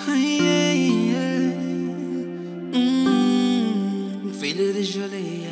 Filho de Julia.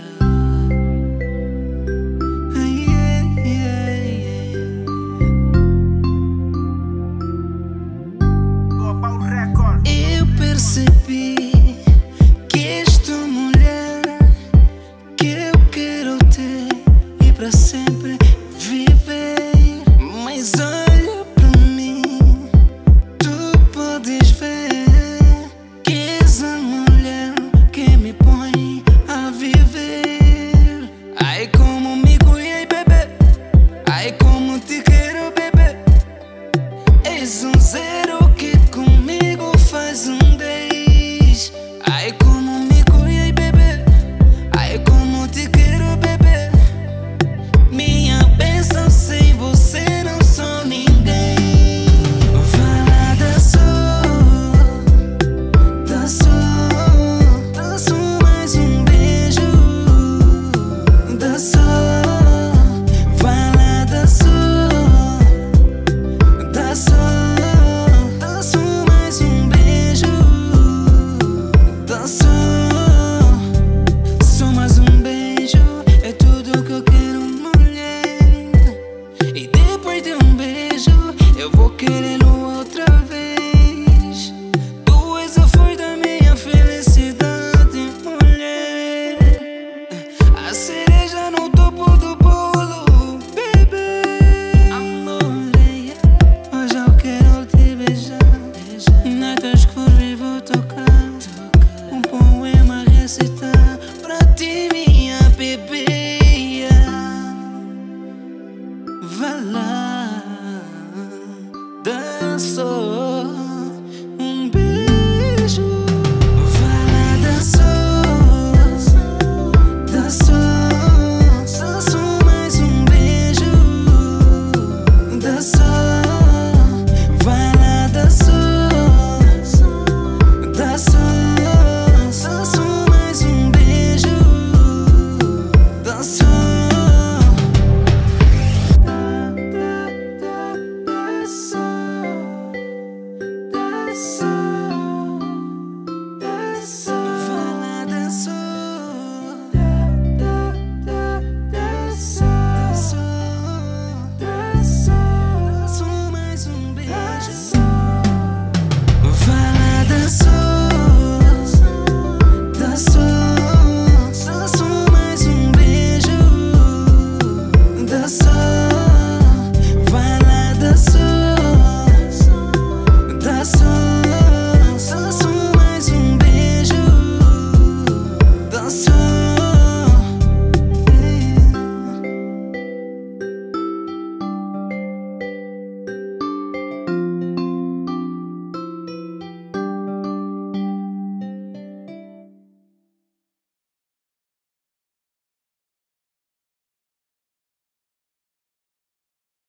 Eu percebi que esta mulher que eu quero ter e para sempre viver. Mas olha para mim, tu podes ver que és a mulher que me põe a viver. Ai como me cuidei, bebê. Ai como te quero, bebê. És um zero.